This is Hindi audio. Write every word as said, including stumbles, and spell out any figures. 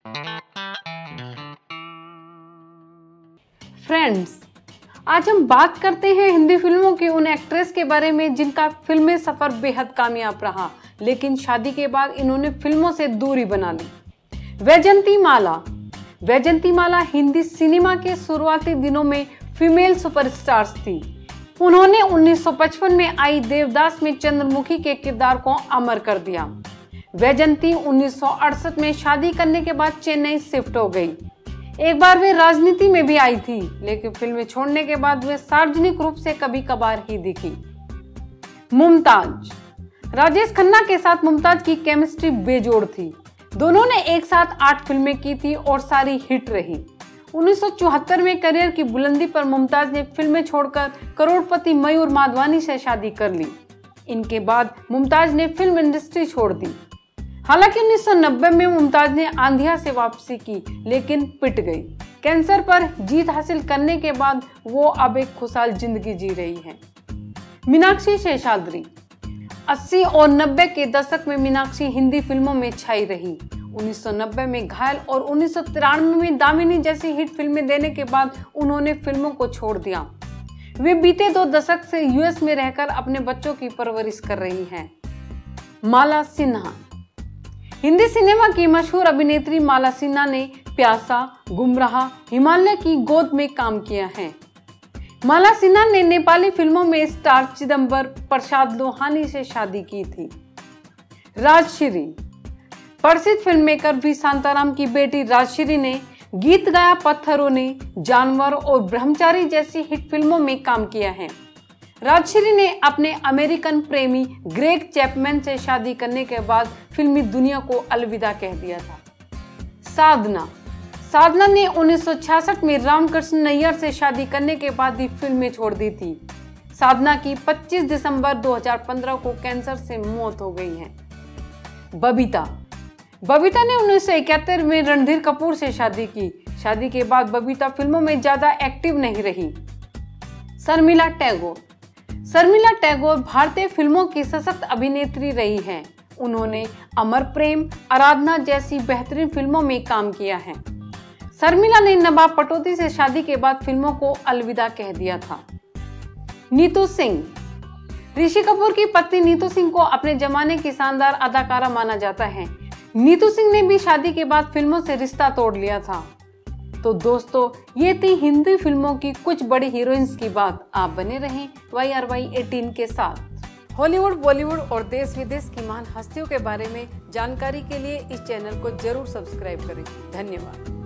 फ्रेंड्स, आज हम बात करते हैं हिंदी फिल्मों की उन एक्ट्रेस के बारे में जिनका फिल्मी सफर बेहद कामयाब रहा, लेकिन शादी के बाद इन्होंने फिल्मों से दूरी बना ली। Vyjayanthimala. Vyjayanthimala Hindi cinema के शुरुआती दिनों में फीमेल सुपरस्टार्स थी। उन्होंने उन्नीस सौ पचपन में आई देवदास में चंद्रमुखी के किरदार को अमर कर दिया। वैजयंती उन्नीस सौ अड़सठ में शादी करने के बाद चेन्नई शिफ्ट हो गई। एक बार वे राजनीति में भी आई थी, लेकिन फिल्में छोड़ने के बाद वे सार्वजनिक रूप से कभी कभार ही दिखी। मुमताज। राजेश खन्ना के साथ मुमताज की केमिस्ट्री बेजोड़ थी। दोनों ने एक साथ आठ फिल्में की थी और सारी हिट रही। उन्नीस सौ चौहत्तर में करियर की बुलंदी पर मुमताज ने फिल्में छोड़कर करोड़पति मयूर माधवानी से शादी कर ली। इनके बाद मुमताज ने फिल्म इंडस्ट्री छोड़ दी। हालांकि उन्नीस सौ नब्बे में मुमताज ने आंधिया से वापसी की, लेकिन पिट गई। कैंसर पर जीत हासिल करने के बाद वो अब एक खुशहाल जिंदगी जी रही है। मीनाक्षी शेषाद्री। अस्सी और नब्बे के दशक में मीनाक्षी हिंदी फिल्मों में छाई रही। उन्नीस सौ नब्बे में घायल और उन्नीस सौ तिरानवे में दामिनी जैसी हिट फिल्में देने के बाद उन्होंने फिल्मों को छोड़ दिया। वे बीते दो दशक से यूएस में रहकर अपने बच्चों की परवरिश कर रही हैं। माला सिन्हा। हिंदी सिनेमा की मशहूर अभिनेत्री माला सिन्हा ने प्यासा, गुमराह, हिमालय की गोद में काम किया है। माला सिन्हा ने नेपाली फिल्मों में स्टार चिदम्बर प्रसाद लोहानी से शादी की थी। राजश्री। प्रसिद्ध फिल्ममेकर वी शांताराम की बेटी राजश्री ने गीत गाया पत्थरों ने, जानवर और ब्रह्मचारी जैसी हिट फिल्मों में काम किया है। राजश्री ने अपने अमेरिकन प्रेमी ग्रेग चैपमैन से शादी करने के बाद फिल्मी दुनिया को अलविदा कह दिया था। साधना। साधना ने उन्नीस सौ छियासठ में रामकृष्ण नैयर से शादी करने के बाद ही फिल्में छोड़ दी थी। साधना की पच्चीस दिसंबर दो हज़ार पंद्रह को कैंसर से मौत हो गई है। बबीता। बबीता ने उन्नीस सौ इकहत्तर में रणधीर कपूर से शादी की। शादी के बाद बबीता फिल्मों में ज्यादा एक्टिव नहीं रही। शर्मिला टैगोर। शर्मिला टैगोर भारतीय फिल्मों की सशक्त अभिनेत्री रही हैं। उन्होंने अमर प्रेम, आराधना जैसी बेहतरीन फिल्मों में काम किया है। शर्मिला ने नवाब पटौदी से शादी के बाद फिल्मों को अलविदा कह दिया था। नीतू सिंह। ऋषि कपूर की पत्नी नीतू सिंह को अपने जमाने की शानदार अदाकारा माना जाता है। नीतू सिंह ने भी शादी के बाद फिल्मों से रिश्ता तोड़ लिया था। तो दोस्तों, ये थी हिंदी फिल्मों की कुछ बड़ी हीरोइंस की बात। आप बने रहें वाई आर वाई अठारह के साथ। हॉलीवुड, बॉलीवुड और देश विदेश की महान हस्तियों के बारे में जानकारी के लिए इस चैनल को जरूर सब्सक्राइब करें। धन्यवाद।